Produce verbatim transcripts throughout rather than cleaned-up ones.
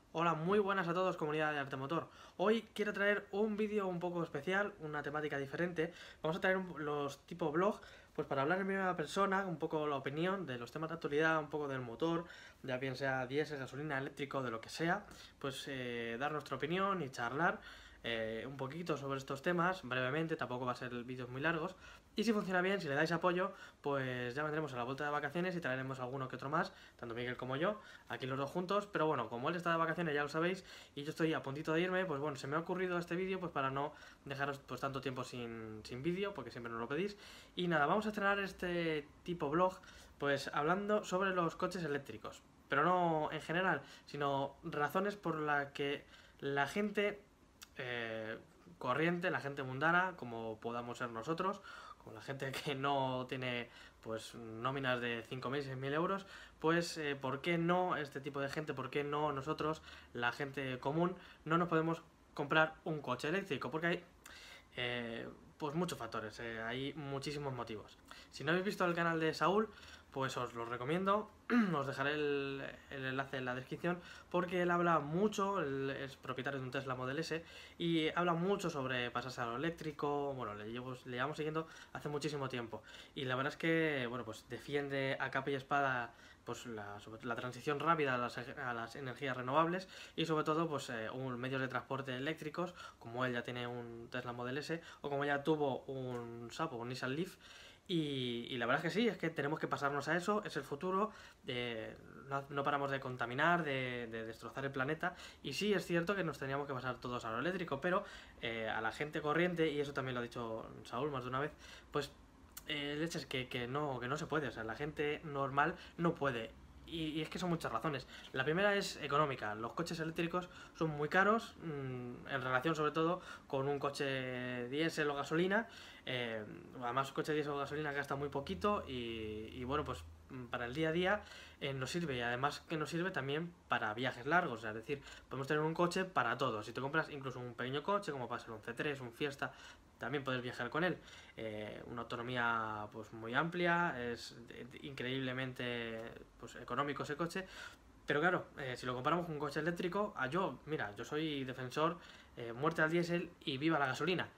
Hola, muy buenas a todos, comunidad de Arte Motor. Hoy quiero traer un vídeo un poco especial, una temática diferente. Vamos a traer un- los tipo blog, pues para hablar en primera persona, un poco la opinión de los temas de actualidad, un poco del motor, ya bien sea diésel, gasolina, eléctrico, de lo que sea, pues eh, dar nuestra opinión y charlar eh, un poquito sobre estos temas, brevemente, tampoco va a ser vídeos muy largos. Y si funciona bien, si le dais apoyo, pues ya vendremos a la vuelta de vacaciones y traeremos alguno que otro más, tanto Miguel como yo, aquí los dos juntos. Pero bueno, como él está de vacaciones, ya lo sabéis, y yo estoy a puntito de irme, pues bueno, se me ha ocurrido este vídeo pues para no dejaros pues tanto tiempo sin, sin vídeo, porque siempre nos lo pedís. Y nada, vamos a estrenar este tipo blog, pues hablando sobre los coches eléctricos. Pero no en general, sino razones por las que la gente eh, corriente, la gente mundana, como podamos ser nosotros, como la gente que no tiene pues nóminas de cinco mil, seis mil euros, pues eh, ¿por qué no este tipo de gente, por qué no nosotros, la gente común, no nos podemos comprar un coche eléctrico? Porque hay eh, pues muchos factores, eh, hay muchísimos motivos. Si no habéis visto el canal de Saúl, pues os lo recomiendo, os dejaré el, el enlace en la descripción, porque él habla mucho, él es propietario de un Tesla Model S, y habla mucho sobre pasarse a lo eléctrico. Bueno, le, llevo, le llevamos siguiendo hace muchísimo tiempo, y la verdad es que, bueno, pues defiende a capa y espada pues la, sobre, la transición rápida a las, a las energías renovables, y sobre todo pues eh, un, medios de transporte eléctricos, como él ya tiene un Tesla Model S, o como ya tuvo un Sapo, un Nissan Leaf. Y, y la verdad es que sí, es que tenemos que pasarnos a eso, es el futuro, eh, no, no, paramos de contaminar, de, de, destrozar el planeta, y sí es cierto que nos teníamos que pasar todos a lo eléctrico, pero eh, a la gente corriente, y eso también lo ha dicho Saúl más de una vez, pues eh, leches que, que, no, que no se puede, o sea, la gente normal no puede. Y, y es que son muchas razones. La primera es económica. Los coches eléctricos son muy caros, mmm, en relación sobre todo con un coche diésel o gasolina. Eh, además, un coche diésel o gasolina gasta muy poquito, y, y bueno, pues para el día a día eh, nos sirve, y además que nos sirve también para viajes largos. O sea, es decir, podemos tener un coche para todo. Si te compras incluso un pequeño coche, como puede ser un C tres, un Fiesta, también puedes viajar con él. Eh, una autonomía pues muy amplia, es increíblemente pues, económico ese coche. Pero claro, eh, si lo comparamos con un coche eléctrico, a yo, mira, yo soy defensor, eh, muerte al diésel y viva la gasolina.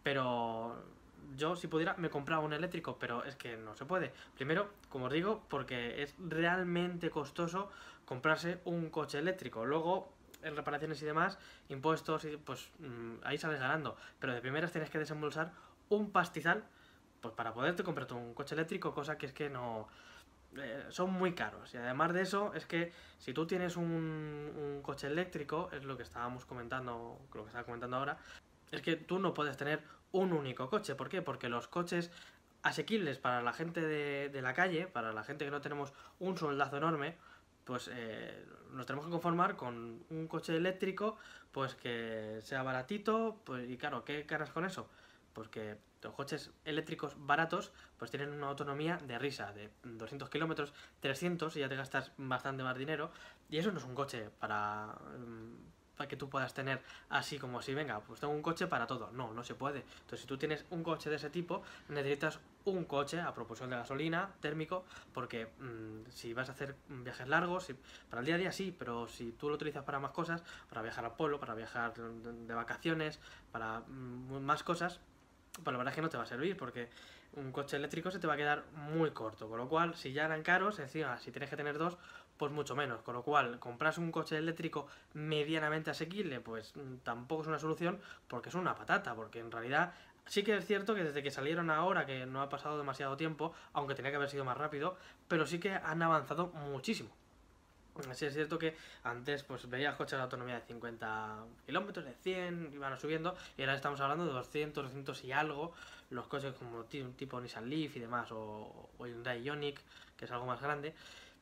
Pero yo, si pudiera, me compraba un eléctrico, pero es que no se puede. Primero, como os digo, porque es realmente costoso comprarse un coche eléctrico. Luego, en reparaciones y demás, impuestos, y pues mmm, ahí sales ganando. Pero de primeras tienes que desembolsar un pastizal pues para poderte comprar un coche eléctrico, cosa que es que no, eh, son muy caros. Y además de eso, es que si tú tienes un, un coche eléctrico, es lo que estábamos comentando, lo que estaba comentando ahora, es que tú no puedes tener un único coche. ¿Por qué? Porque los coches asequibles para la gente de, de la calle, para la gente que no tenemos un soldazo enorme, pues eh, nos tenemos que conformar con un coche eléctrico, pues que sea baratito, pues y claro, ¿qué ganas con eso? Pues que los coches eléctricos baratos pues tienen una autonomía de risa, de doscientos kilómetros, trescientos, y ya te gastas bastante más dinero, y eso no es un coche para, para que tú puedas tener así como así, venga, pues tengo un coche para todo. No, no se puede. Entonces, si tú tienes un coche de ese tipo, necesitas un coche a propulsión de gasolina, térmico, porque mmm, si vas a hacer viajes largos, si, para el día a día sí, pero si tú lo utilizas para más cosas, para viajar al pueblo, para viajar de, de vacaciones, para mmm, más cosas, pues la verdad es que no te va a servir, porque un coche eléctrico se te va a quedar muy corto. Con lo cual, si ya eran caros, encima, si tienes que tener dos, pues mucho menos. Con lo cual, compras un coche eléctrico medianamente asequible, pues tampoco es una solución, porque es una patata, porque en realidad sí que es cierto que desde que salieron ahora, que no ha pasado demasiado tiempo, aunque tenía que haber sido más rápido, pero sí que han avanzado muchísimo. Sí es cierto que antes pues veías coches de autonomía de cincuenta kilómetros, de cien, iban subiendo, y ahora estamos hablando de doscientos, doscientos y algo, los coches como tipo Nissan Leaf y demás, o, o Hyundai Ioniq, que es algo más grande.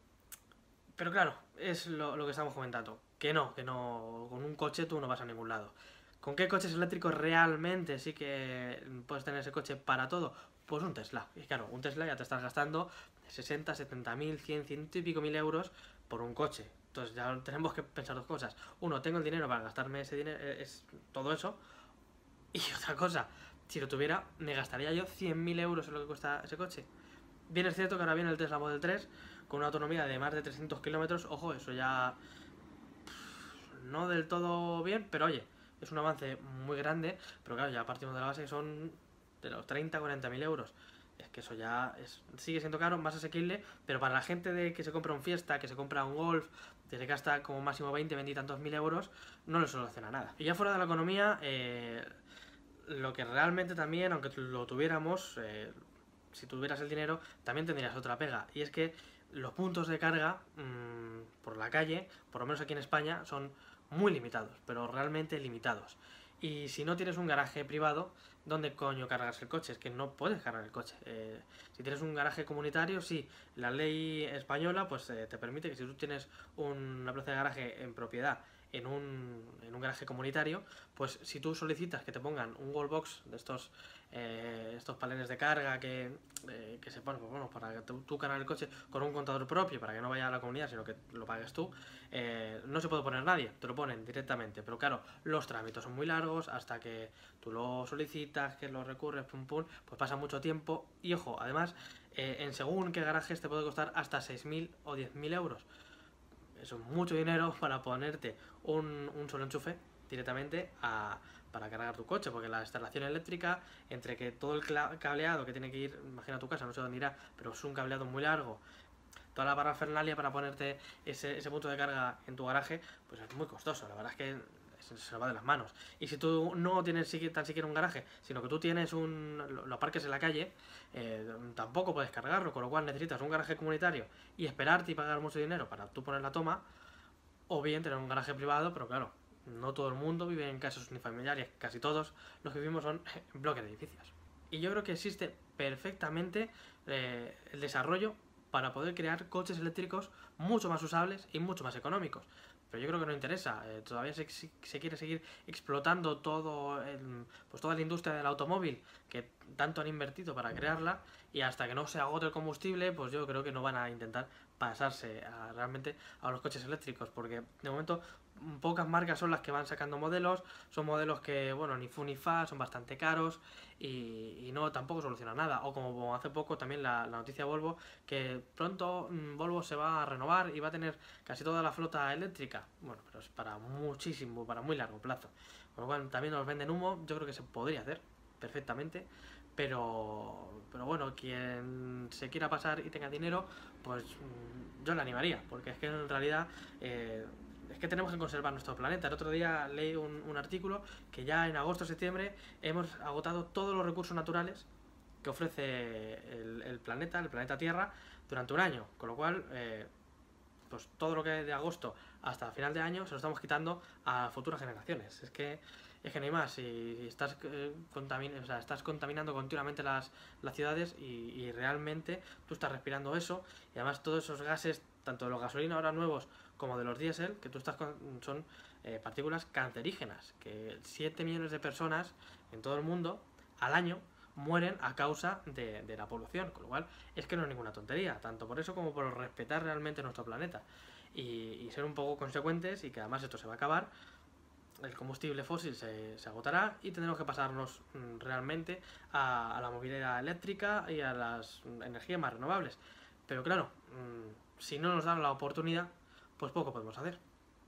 Pero claro, es lo, lo que estamos comentando, que no, que no, con un coche tú no vas a ningún lado. ¿Con qué coches eléctricos realmente sí que puedes tener ese coche para todo? Pues un Tesla. Y claro, un Tesla ya te estás gastando sesenta, setenta mil, cien, ciento y pico mil euros por un coche. Entonces ya tenemos que pensar dos cosas. Uno, tengo el dinero para gastarme ese dinero, es todo eso. Y otra cosa, si lo tuviera, me gastaría yo cien mil euros en lo que cuesta ese coche. Bien es cierto que ahora viene el Tesla Model tres con una autonomía de más de trescientos kilómetros. Ojo, eso ya no del todo bien, pero oye, es un avance muy grande, pero claro, ya partimos de la base que son de los treinta a cuarenta mil euros. Es que eso ya es, sigue siendo caro, más asequible, pero para la gente de que se compra un Fiesta, que se compra un Golf, que se gasta como máximo veinte, veinte y tantos mil euros, no le soluciona nada. Y ya fuera de la economía, eh, lo que realmente también, aunque lo tuviéramos, eh, si tuvieras el dinero, también tendrías otra pega. Y es que los puntos de carga mmm, por la calle, por lo menos aquí en España, son muy limitados, pero realmente limitados. Y si no tienes un garaje privado, ¿dónde coño cargas el coche? Es que no puedes cargar el coche. Eh, si tienes un garaje comunitario, sí, la ley española pues eh, te permite que si tú tienes un, una plaza de garaje en propiedad en un, en un garaje comunitario, pues si tú solicitas que te pongan un wallbox de estos eh, estos paneles de carga que, eh, que se ponen pues bueno, para que tú, tú cargar el coche con un contador propio, para que no vaya a la comunidad, sino que lo pagues tú, eh, no se puede poner nadie, te lo ponen directamente. Pero claro, los trámites son muy largos, hasta que tú lo solicitas, que lo recurres, pum pum, pues pasa mucho tiempo. Y ojo, además, eh, en según qué garajes te puede costar hasta seis mil o diez mil euros. Eso es mucho dinero para ponerte un, un solo enchufe directamente a, para cargar tu coche, porque la instalación eléctrica, entre que todo el cableado que tiene que ir, imagina tu casa, no sé dónde irá, pero es un cableado muy largo, toda la parafernalia para ponerte ese, ese punto de carga en tu garaje, pues es muy costoso. La verdad es que se, se va de las manos. Y si tú no tienes tan siquiera un garaje, sino que tú tienes un lo, lo aparques en la calle, eh, tampoco puedes cargarlo, con lo cual necesitas un garaje comunitario y esperarte y pagar mucho dinero para tú poner la toma, o bien tener un garaje privado, pero claro, no todo el mundo vive en casas unifamiliares, casi todos los que vivimos son en bloques de edificios. Y yo creo que existe perfectamente eh, el desarrollo para poder crear coches eléctricos mucho más usables y mucho más económicos. Pero yo creo que no interesa, eh, todavía se, se quiere seguir explotando todo el, pues toda la industria del automóvil que tanto han invertido para crearla, y hasta que no se agote el combustible, pues yo creo que no van a intentar pasarse a, realmente a los coches eléctricos, porque de momento pocas marcas son las que van sacando modelos, son modelos que, bueno, ni fu ni fa, son bastante caros y, y no tampoco solucionan nada. O como hace poco también la, la noticia Volvo, que pronto mmm, Volvo se va a renovar y va a tener casi toda la flota eléctrica. Bueno, pero es para muchísimo, para muy largo plazo. Con lo cual también nos venden humo, yo creo que se podría hacer perfectamente. Pero, pero bueno, quien se quiera pasar y tenga dinero, pues mmm, yo le animaría, porque es que en realidad... Eh, es que tenemos que conservar nuestro planeta. El otro día leí un, un artículo que ya en agosto o septiembre hemos agotado todos los recursos naturales que ofrece el, el planeta, el planeta Tierra, durante un año. Con lo cual, eh, pues todo lo que de agosto hasta final de año se lo estamos quitando a futuras generaciones. Es que, es que no hay más. Si estás, eh, contamin o sea, estás contaminando continuamente las, las ciudades y, y realmente tú estás respirando eso, y además todos esos gases, tanto de los gasolinas ahora nuevos como de los diésel, que tú estás con, son eh, partículas cancerígenas, que siete millones de personas en todo el mundo al año mueren a causa de, de la polución, con lo cual es que no es ninguna tontería, tanto por eso como por respetar realmente nuestro planeta y, y ser un poco consecuentes, y que además esto se va a acabar, el combustible fósil se, se agotará y tendremos que pasarnos mm, realmente a, a la movilidad eléctrica y a las mm, energías más renovables. Pero claro, mmm, si no nos dan la oportunidad, pues poco podemos hacer.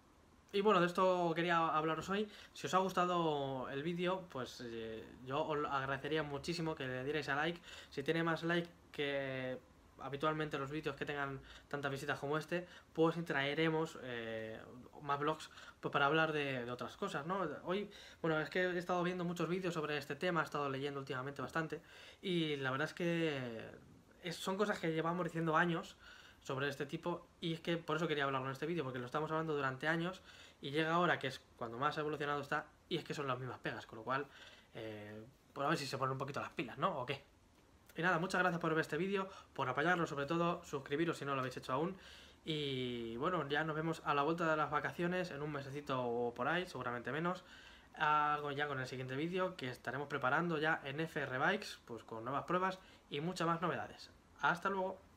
Y bueno, de esto quería hablaros hoy. Si os ha gustado el vídeo, pues eh, yo os agradecería muchísimo que le dierais a like. Si tiene más like que habitualmente los vídeos que tengan tantas visitas como este, pues traeremos eh, más vlogs pues para hablar de, de otras cosas, ¿no? Hoy, bueno, es que he estado viendo muchos vídeos sobre este tema, he estado leyendo últimamente bastante, y la verdad es que es, son cosas que llevamos diciendo años sobre este tipo, y es que por eso quería hablarlo en este vídeo, porque lo estamos hablando durante años y llega ahora que es cuando más evolucionado está, y es que son las mismas pegas, con lo cual eh, pues a ver si se ponen un poquito las pilas, ¿no? ¿O qué? Y nada, muchas gracias por ver este vídeo, por apoyarlo, sobre todo suscribiros si no lo habéis hecho aún, y bueno, ya nos vemos a la vuelta de las vacaciones, en un mesecito o por ahí, seguramente menos, hago ya con el siguiente vídeo que estaremos preparando ya en F R Bikes, pues con nuevas pruebas y muchas más novedades. Hasta luego.